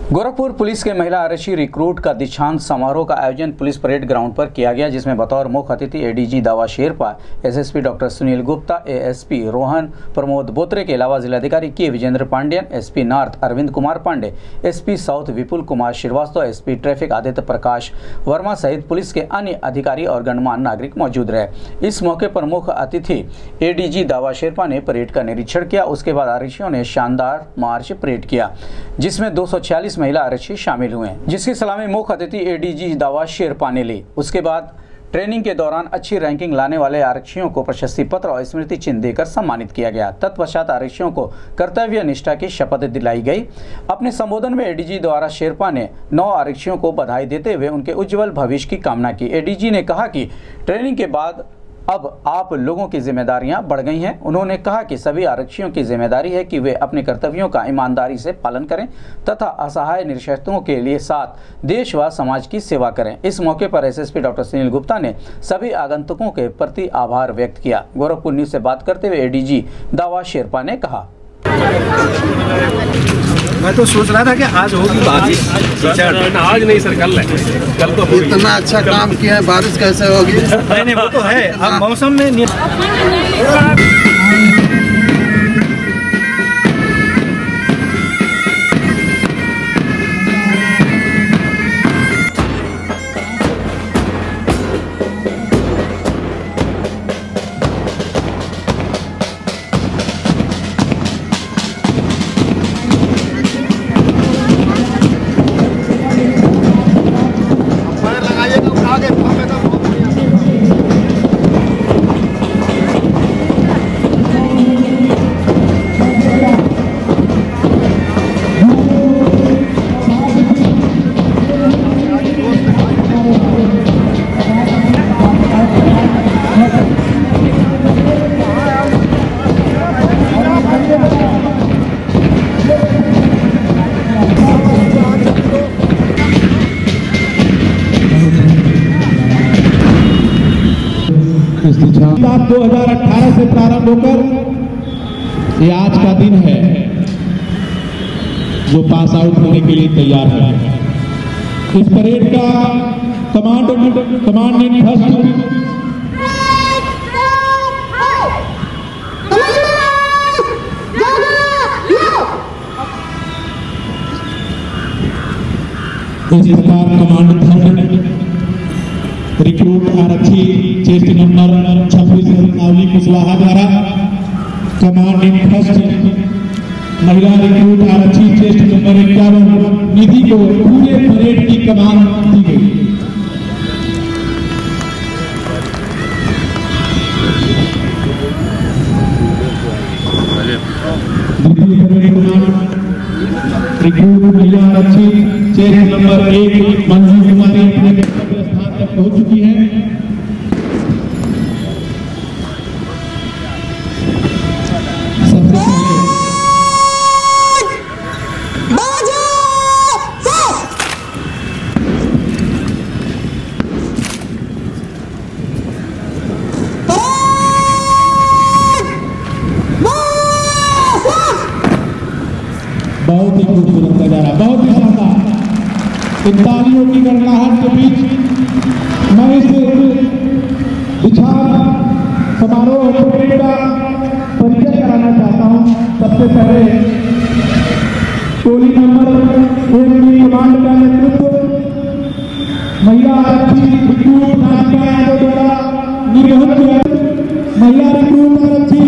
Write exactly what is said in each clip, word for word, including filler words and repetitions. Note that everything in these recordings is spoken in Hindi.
गोरखपुर पुलिस के महिला आरक्षी रिक्रूट का दीक्षांत समारोह का आयोजन पुलिस परेड ग्राउंड पर किया गया, जिसमें बतौर मुख्य अतिथि ADG Dawa Sherpa, SSP doctor Sunil Gupta, ASP Rohan Pramod Botre के अलावा जिलाधिकारी K Vijendra Pandian, SP north Arvind Kumar Pandey, SP south Vipul Kumar Srivastava, SP traffic Aditya Prakash Verma सहित पुलिस के अन्य अधिकारी और गणमान्य नागरिक मौजूद रहे। इस मौके पर मुख्य अतिथि एडीजी दावा शेरपा ने परेड का निरीक्षण किया। उसके बाद आरक्षियों ने शानदार मार्च परेड किया, जिसमें दो सौ छियालीस महिला आरक्षी शामिल हुए, जिसकी सलामी मुख्य अतिथि एडीजी दावा शेरपा ने ली। उसके बाद ट्रेनिंग के दौरान अच्छी रैंकिंग लाने वाले आरक्षियों को प्रशस्ति पत्र और स्मृति चिन्ह देकर सम्मानित किया गया। तत्पश्चात आरक्षियों को कर्तव्य निष्ठा की शपथ दिलाई गई। अपने संबोधन में एडीजी द्वारा शेरपा ने नौ आरक्षियों को बधाई देते हुए उनके उज्जवल भविष्य की कामना की। एडीजी ने कहा कि ट्रेनिंग के बाद अब आप लोगों की जिम्मेदारियां बढ़ गई हैं। उन्होंने कहा कि सभी आरक्षियों की जिम्मेदारी है कि वे अपने कर्तव्यों का ईमानदारी से पालन करें तथा असहाय निरक्षरों के लिए साथ देश व समाज की सेवा करें। इस मौके पर एसएसपी डॉक्टर सुनील गुप्ता ने सभी आगंतुकों के प्रति आभार व्यक्त किया। गोरखपुर न्यूज से बात करते हुए एडीजी दावा शेरपा ने कहा, मैं तो सोच रहा था कि आज होगी बारिश, आज नहीं सर, कल है। कल तो इतना अच्छा काम किया है, बारिश कैसे होगी? नहीं नहीं, वो तो है, अब मौसम में दो हज़ार अठारह से प्रारंभ होकर ये आज का दिन है जो पास आउट होने के लिए तैयार है। इस परेड का कमांड कमांडेंट फर्स्ट इस प्रकार कमांड थर्ड रिक्रूट आरक्षी चेस्ट नंबर छब्बीस नावली कुशवाहा द्वारा कमांडिंग फर्स्ट महिला रिक्रूट आरक्षी चेस्ट नंबर इक्यावन निधि को पूरे परेड की कमान दी गई। द्वितीय परेड कमांड रिक्रूट महिला आरक्षी चेस्ट नंबर एक मंजू कुमारी अपने स्थान तक पहुंच चुकी है। सबसे पहले बहुत ही खूबसूरत नजारा, बहुत ही शानदार। इन तालियों की गड़गड़ाहट के बीच मैं इस दीक्षांत समारोह का परिचय कराना चाहता हूं। सबसे पहले टोली नंबर एक की कमांड का नेतृत्व महिला आरक्षी रिक्रूट नाटिका यादव द्वारा निर्वहन किया। महिला रिक्रूट आरक्षी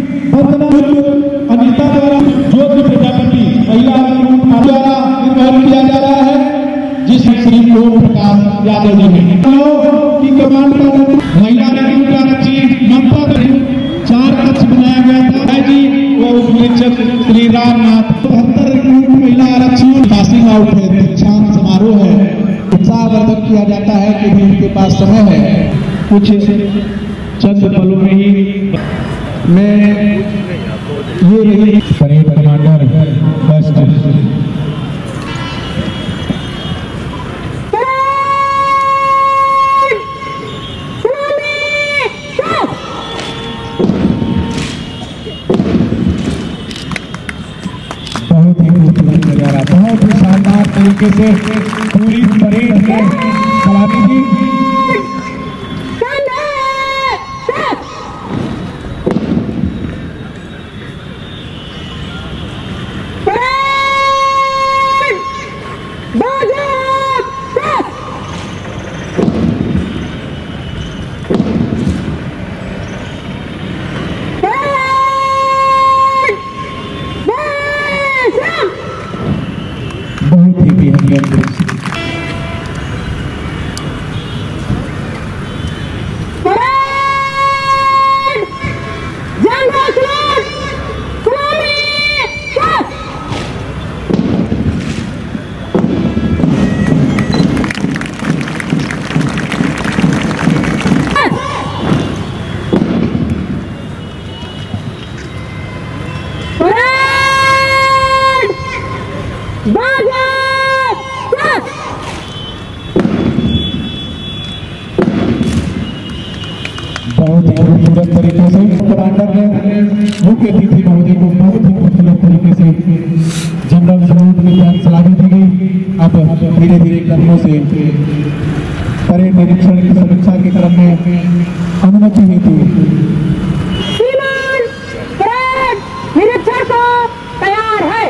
अनिता द्वारा ज्योति प्रजापति महिला रिक्रूट द्वारा निर्वहन किया जा रहा है, जिस श्री ओम प्रकाश यादव जी ने की कमांड का महिला रिक्रूट आरक्षी ममता चार कक्ष बनाया गया था है जी वो उपनिरीक्षक श्री रामनाथ। बहत्तर रिक्रूट महिला आरक्षी पासिंग आउट है, दीक्षांत समारोह है, उत्साहवर्धक किया जाता है कि भी उनके पास समय है। कुछ चंद पलों में ही मैं ये रही परेड कमांडर फर्स्ट बहुत ही खूबसूरत नजारा, बहुत ही शानदार तरीके से पूरी परेड में सलामी दी। बहुत ही बेहतरीन दृश्य। बहुत ही खूबसूरत तरीके से कमांडर ने मुख्य अतिथि महोदय को बहुत ही खूबसूरत तरीके से जनरल सलूट में ध्यान सलामी दी गई। अब धीरे धीरे कदमों से परेड निरीक्षण की समीक्षा के क्रम में अनुमति हेतु निरीक्षण को तैयार है।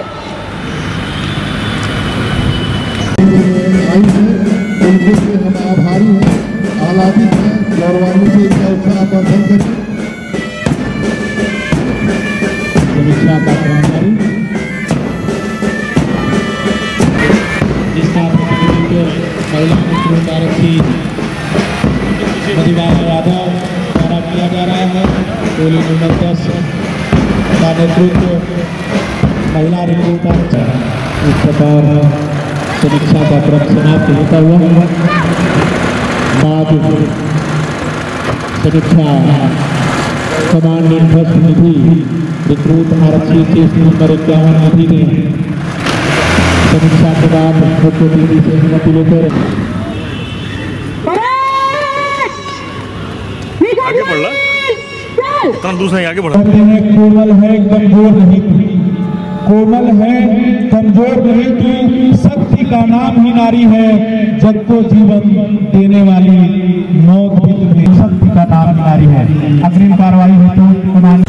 उनके से हम आभारी हैं, आह्लादित हैं, गौरवान्वित से इनका उत्साह वर्धन करें। समीक्षा का कर्मचारी जिसका प्रतिनिधित्व महिला मुख्य आरक्षी मधुबाला यादव द्वारा किया जा रहा है। टोली नंबर दस का नेतृत्व महिला रिक्रूट आरक्षी। इस प्रकार समीक्षा का क्रम समाप्त होता हुआ बाद समीक्षा कमांडेंट फर्स्ट निधि रिक्रूट आरक्षी केस नंबर इक्यावन निधि ने समीक्षा के बाद मुख्य अतिथि से अनुमति लेकर आगे बढ़ रहा दूसरा आगे बढ़ा। कोमल है कमजोर नहीं तू, कोमल है कमजोर नहीं तू, शक्ति का नाम ही नारी है, जग को जीवन देने वाली मौत भी तुम्हें, शक्ति का नाम ही नारी है। अग्रिम कार्रवाई हेतु कमान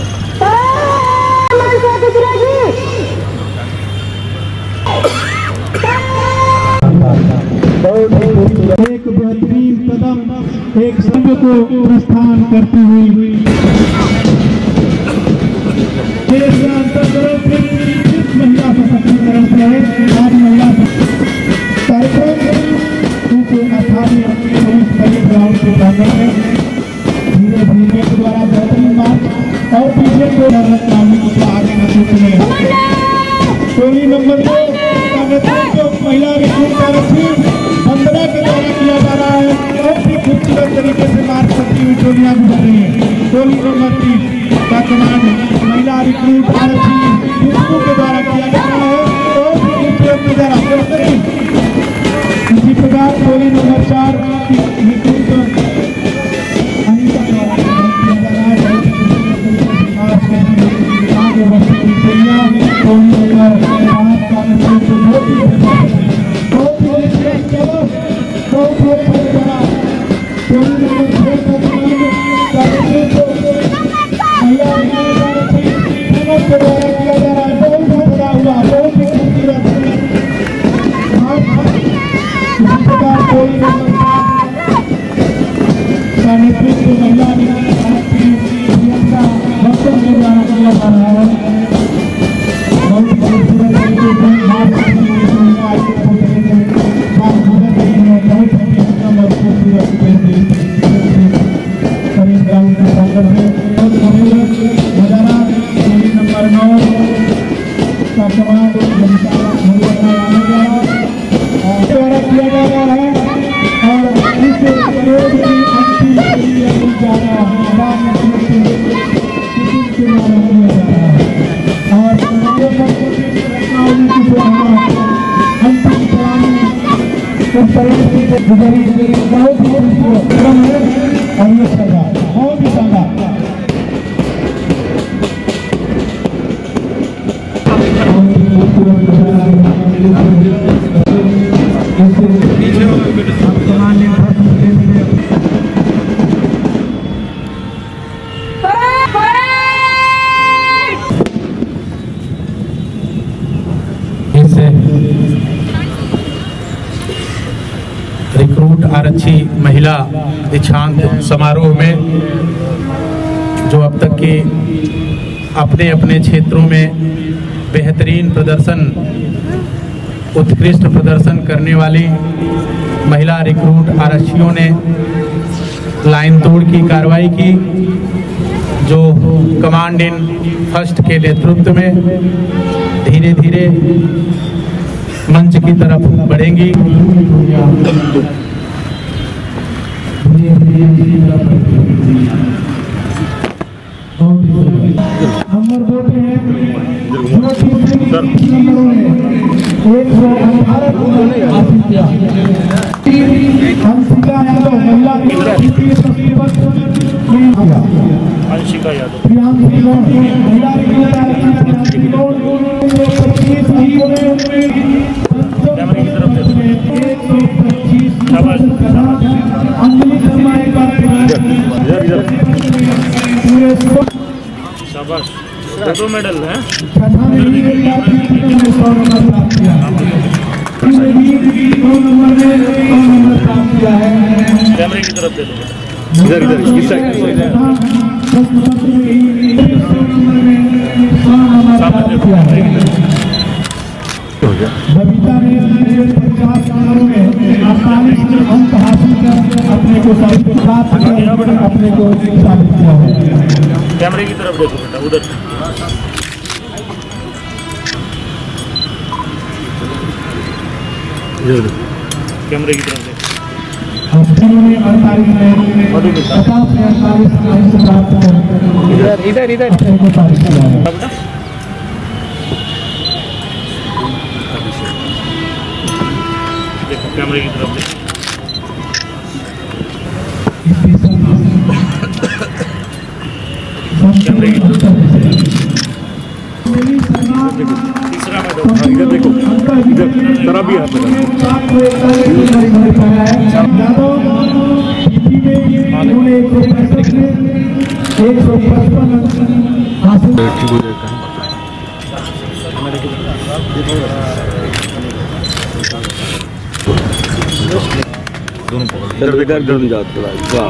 एक बेहतरीन कदम एक संघ को प्रस्थान करती हुई देश के अंतर्गत महिला सशक्तिकरण से आज महिला कार्यक्रम अठारह पुलिस परेड ग्राउंड के प्रांगण में धीरे धीरे के द्वारा बेहतरीन मार्च और पीछे को आगे न टोली नंबर दो का नेतृत्व महिला रिक्रूट आरक्षी बंदरा के द्वारा किया जा रहा है। बहुत ही खूबसूरत तरीके से मार्च करती हुई टोलियां गुजर रही है। टोली नंबर तीस का कमांड महिला रिक्रूट आरक्षी युवकों के द्वारा किया जा रहा है। बहुत ही खूबसूरत नजारा बेहतरीन। इसी प्रकार टोली नंबर चार रिक्रूट अनिता द्वारा किया जा रहा है। आगे बढ़ती हुई टोलियां टोली नंबर पाँच का नेतृत्व बहुत ही बहुत ही बहुत ही अच्छा टोली नंबर छह का कमांड का नेतृत्व महिला के द्वारा किया जा रहा है। बहुत अच्छा हुआ, बहुत ही खूबसूरत। इसी प्रकार टोली नंबर का नेतृत्व महिला प्रियंका बच्चन के द्वारा किया जा रहा है। बहुत ही खूबसूरत तरीके से मार्च आगे पहुंचने के बाद गुजर रही है। बहुत ही उत्तम और खूबसूरत परेड ग्राउंड के प्रांगण में बहुत खूबसूरत नजारा टोली नंबर नौ का कमांड द्वारा किया जा रहा है और इस परेड की अंतिम क्रिया जा रहा है और अंतिम सलामी इस परेड की गुजरी बहुत ही खूबसूरत क्रम है और ये शानदार बहुत ही शानदार। खूबसूरत आरक्षी महिला दीक्षांत समारोह में जो अब तक के अपने अपने क्षेत्रों में बेहतरीन प्रदर्शन, उत्कृष्ट प्रदर्शन करने वाली महिला रिक्रूट आरक्षियों ने लाइन तोड़ की कार्रवाई की, जो कमांड इन फर्स्ट के नेतृत्व में धीरे धीरे मंच की तरफ बढ़ेंगी। नंबर दो पे है जो तीसरे नंबरों में एक सौ अठारह हासिल किया। अंशिका यादव महिला तृतीय तस्वीर पर अंशिका यादव प्रियांशी गौड़ महिला प्रियांशी गौड़ पच्चीस अंकों में कैमरे की तरफ देखो। एक सौ पच्चीस शाबाश अंजलि शर्मा एक बार इधर इधर पूरे शाबाश दो मेडल हैं। कैमरे की तरफ देखो। इधर इधर इस साइड बबीता ने पचास नंबरों में अड़तालीस अंक हासिल कर अपने को सात अपने को साबित किया है। कैमरे की तरफ देखो बेटा, उधर कैमरे की तरफ देखो। जिन्होंने अड़तालीस में पचास में अड़तालीस अंक प्राप्त कर इधर इधर इधर अपने को साबित किया है। देखो कैमरे की तरफ देखो। कैमरे की तरफ तीसरा मेडल इधर देखो, इधर जरा भी हाथ एक सौ पचपन हासिल। इधर इधर इधर जाते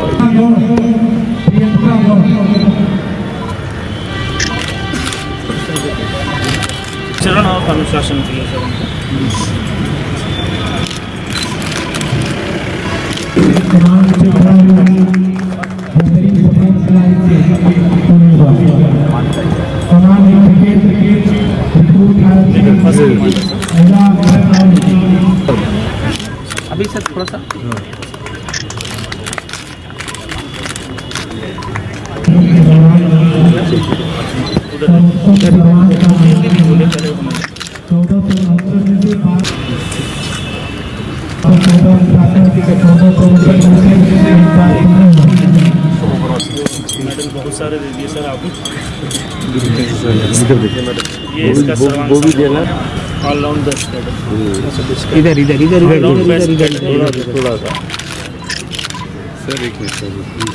चरण और अनुशासन के लिए अभी सर थोड़ा सा मेडल बहुत सारे दे दिए सर आपको। ये इसका सर्वांग ऑलराउंड मेडल। इधर इधर इधर ऑलराउंड बेस्ट थोड़ा सा सर एक मिनट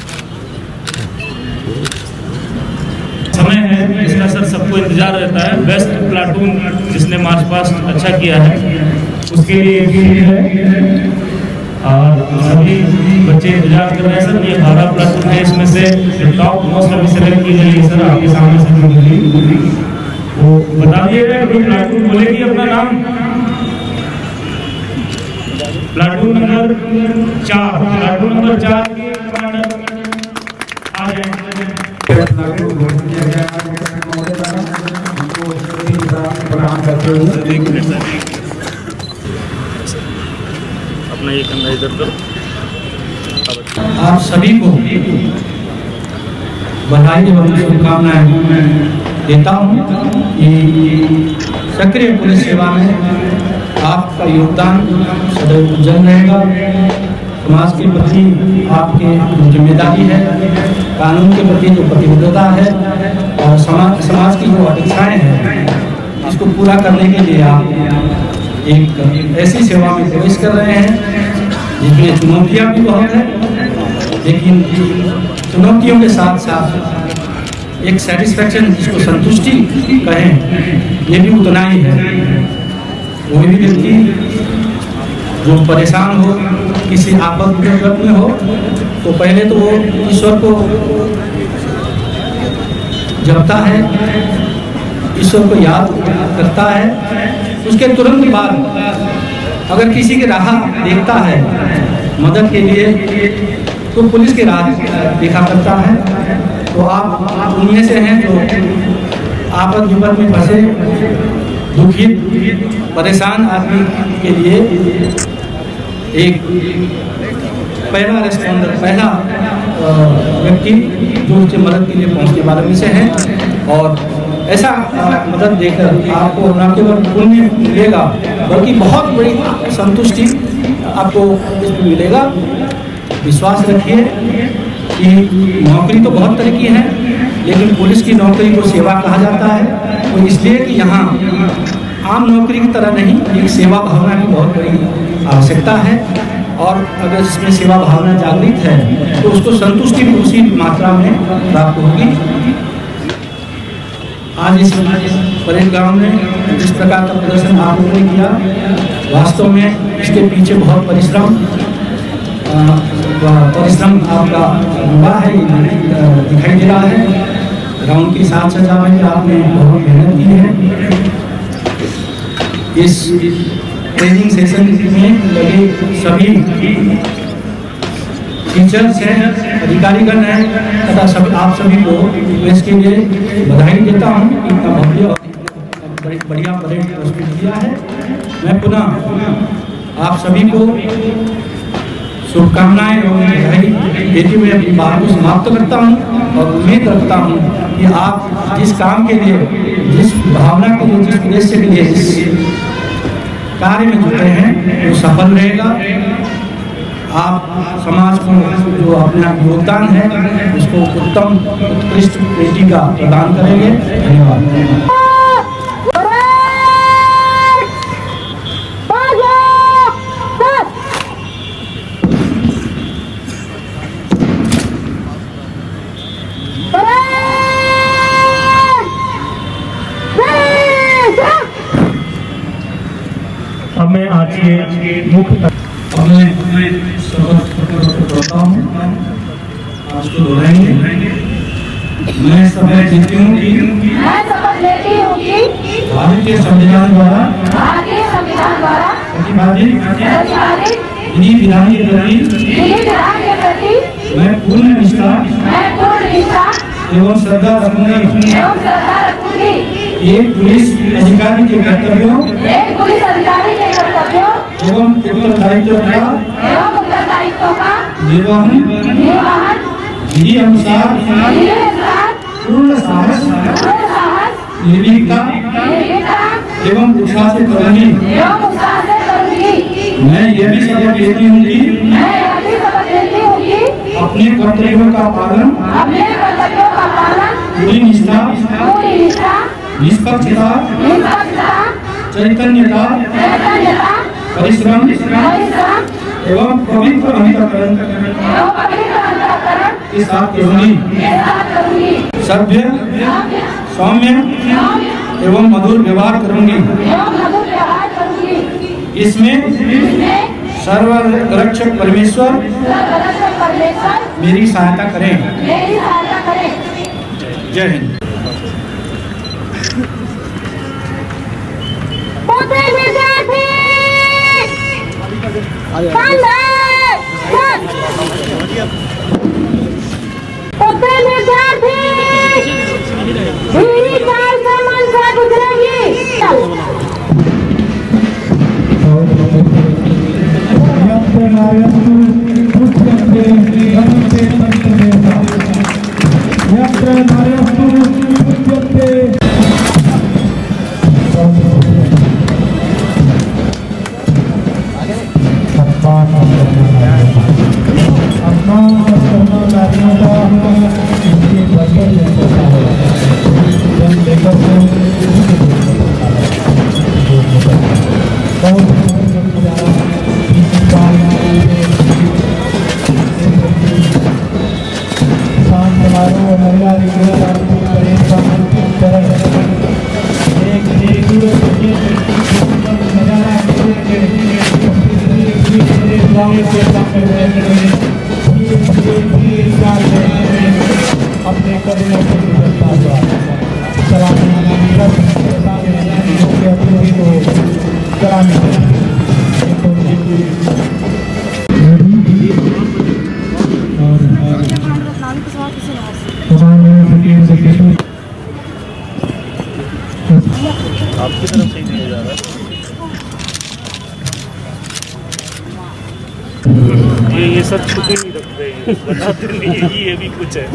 समय है इसका सर, सबको इंतजार रहता है। बेस्ट प्लाटून जिसने मार्च पास्ट अच्छा किया है उसके लिए है और सभी बच्चे इंतजार कर रहे हैं सर। ये बारह प्लाटून है, इसमें से टॉप मोस्ट अभी सेलेक्ट की गई है सर आपके सामने से। वो बता दिएगा कि प्लाटून बोलेगी अपना नाम। प्लाटून नंबर चार प्लाटून नंबर चार के कमांडर आ जाएंगे। अपना ये कंधा इधर करो। आप सभी को बधाई एवं शुभकामनाएं देता हूँ कि सक्रिय पुलिस सेवा में आपका योगदान सदैव उज्जवल रहेगा। समाज के प्रति आपकी जिम्मेदारी है, कानून के प्रति जो प्रतिबद्धता है और समाज समाज की जो अपेक्षाएं हैं इसको पूरा करने के लिए आप एक ऐसी सेवा में प्रवेश कर रहे हैं जिसमें चुनौतियां भी बहुत हैं, लेकिन चुनौतियों के साथ साथ एक सेटिस्फैक्शन जिसको संतुष्टि कहें ये भी उतना ही है। कोई भी व्यक्ति जो परेशान हो, किसी आपद विपत में हो, तो पहले तो वो ईश्वर को जपता है, ईश्वर को याद करता है। उसके तुरंत बाद अगर किसी की राह देखता है मदद के लिए, तो पुलिस की राह देखा करता है। तो आप उनमें से हैं जो आपद विपत में फंसे दुखित परेशान आदमी के लिए एक पहला रेस्पॉन्डर, पहला व्यक्ति जो उसकी मदद के लिए पहुंचने वाले में से है। और ऐसा मदद देकर आपको न केवल पुण्य मिलेगा बल्कि बहुत बड़ी संतुष्टि आपको इसमें मिलेगा। विश्वास रखिए कि नौकरी तो बहुत तरह की है, लेकिन पुलिस की नौकरी को सेवा कहा जाता है। तो इसलिए कि यहाँ आम नौकरी की तरह नहीं, एक सेवा भावना की बहुत बड़ी आवश्यकता है। और अगर इसमें सेवा भावना जागृत है तो उसको संतुष्टि भी उसी मात्रा में प्राप्त होगी। आज इस परेड ग्राउंड में जिस प्रकार का प्रदर्शन आप लोगों ने किया, वास्तव में इसके पीछे बहुत परिश्रम परिश्रम आपका हुआ है, दिखाई दे रहा है। ग्राउंड की साथ सजावट में आपने बहुत मेहनत की है। इस ट्रेनिंग सेशन में लगे सभी टीचर्स हैं, अधिकारीगण हैं तथा सब आप सभी को इसके लिए बधाई देता हूँ। इतना भव्य और बढ़िया परेड प्रस्तुत किया है। मैं पुनः आप सभी को शुभकामनाएं और बधाई देते हुए अपनी बात को समाप्त करता हूँ और उम्मीद रखता हूँ कि आप जिस काम के लिए, जिस भावना के लिए, जिस उद्देश्य के लिए जिस कार्य में जुटे हैं वो सफल रहेगा। आप समाज को जो अपना योगदान है उसको उत्तम उत्कृष्ट बेटी का प्रदान करेंगे। धन्यवाद। अब मैं आज के मुख्य मैं शपथ करता हूँ, आज को दोहराएंगे। मैं शपथ लेती हूँ कि मैं शपथ लेती हूँ कि भारतीय संविधान द्वारा भारतीय संविधान द्वारा प्रतिपादित प्रतिपादित विधि विधान के प्रति विधि विधान के प्रति मैं पूर्ण निष्ठा मैं पूर्ण निष्ठा एवं श्रद्धा रखूंगी। एवं श्रद्धा रखूंगी। एक पुलिस अधिकारी के कर्तव्यों एक पुलिस अधिकारी के कर्तव्यों एवं उत्तरदायित्व का एवं उत्तरदायित्व का निर्वहन निर्वहन विधि अनुसार विधि अनुसार पूर्ण साहस, पूर्ण साहस, निर्भीकता निर्भीकता एवं उत्साह से करूंगी। एवं उत्साह से करूंगी। मैं यह भी शपथ लेती हूँ कि मैं यह भी शपथ लेती हूँ कि अपने कर्तव्यों का पालन अपने कर्तव्यों का पालन पूरी निष्ठा, पूरी निष्ठा, निष्पक्षता, निष्पक्षता, चैतन्यता, चैतन्यता, परिश्रम परिश्रम एवं पवित्र अंतःकरण एवं पवित्र अंतःकरण के साथ करूंगी। के साथ करूंगी। सभ्य, सौम्य सौम्य एवं मधुर व्यवहार करूंगी। एवं मधुर व्यवहार करूंगी। इसमें इसमें सर्वरक्षक परमेश्वर सर्वरक्षक परमेश्वर मेरी सहायता करें। मेरी सहायता करें। जय हिंद। पोते विद्यार्थी पोते विद्यार्थी धीरे चाल से मन से गुजरेगी। एक गाँव के सामने अपने कदमों से गुजरता हुआ सलामी मुख्य अतिथि को सलामी आपकी तरफ से ही दिया जा रहा है। ये ये सब छुपे नहीं रखते हैं, बताते नहीं है कि ये भी कुछ है।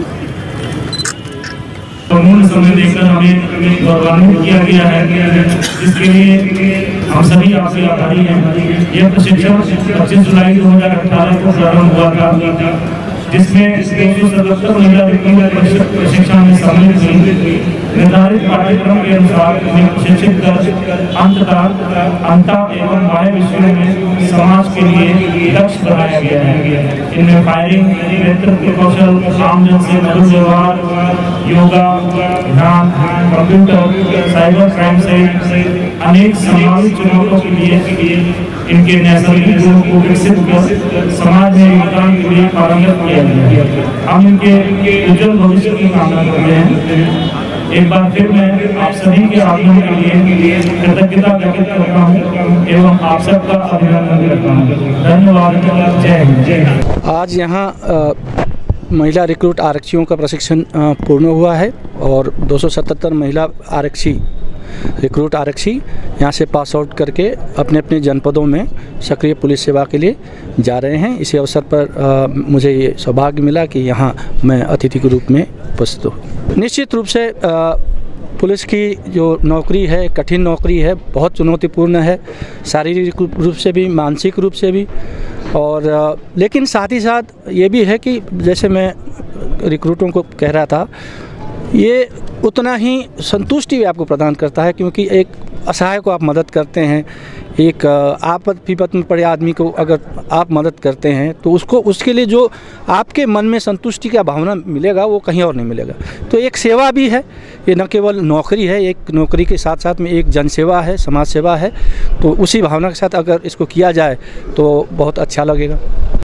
मूल समय देकर हमें गौरवान्वित किया गया है, जिसके लिए हम सभी आपसे आभारी हैं। यह प्रशिक्षण पच्चीस जुलाई दो हजार अठारह को प्रारंभ हुआ था, जिसमें दो सौ सतहत्तर महिला प्रशिक्षण में सम्मिलित हुई। निर्धारित पाठ्यक्रम के अनुसार उन्हें प्रशिक्षित कर अंततः अंतर एवं बाह्य विषयों में समाज के लिए लक्ष्य बनाया गया है। इनमें फायरिंग, नेतृत्व कौशल, आमजन से मधुर व्यवहार, योगा, ध्यान, कंप्यूटर, साइबर क्राइम से अनेक संभावित चुनौतियों के लिए इनके नैसर्गिक गुणों को विकसित कर समाज में योगदान के लिए पारंगत किया गया है। हम इनके उज्जवल भविष्य की कामना करते हैं। एक बार फिर मैं आप सभी के आगमन के लिए कृतज्ञता व्यक्त करता हूँ एवं आप सबका अभिनंदन करता हूँ। धन्यवाद। जय हिंद। जय हिंद। आज यहाँ महिला रिक्रूट आरक्षियों का प्रशिक्षण पूर्ण हुआ है और दो सौ सतहत्तर महिला आरक्षी रिक्रूट आरक्षी यहाँ से पास आउट करके अपने अपने जनपदों में सक्रिय पुलिस सेवा के लिए जा रहे हैं। इसी अवसर पर आ, मुझे ये सौभाग्य मिला कि यहाँ मैं अतिथि के रूप में उपस्थित हूँ। निश्चित रूप से आ, पुलिस की जो नौकरी है कठिन नौकरी है, बहुत चुनौतीपूर्ण है, शारीरिक रूप से भी मानसिक रूप से भी। और आ, लेकिन साथ ही साथ ये भी है कि जैसे मैं रिक्रूटों को कह रहा था, ये उतना ही संतुष्टि आपको प्रदान करता है, क्योंकि एक असहाय को आप मदद करते हैं, एक आपद विपद में पड़े आदमी को अगर आप मदद करते हैं तो उसको उसके लिए जो आपके मन में संतुष्टि का भावना मिलेगा वो कहीं और नहीं मिलेगा। तो एक सेवा भी है, ये न केवल नौकरी है, एक नौकरी के साथ साथ में एक जनसेवा है, समाज सेवा है। तो उसी भावना के साथ अगर इसको किया जाए तो बहुत अच्छा लगेगा।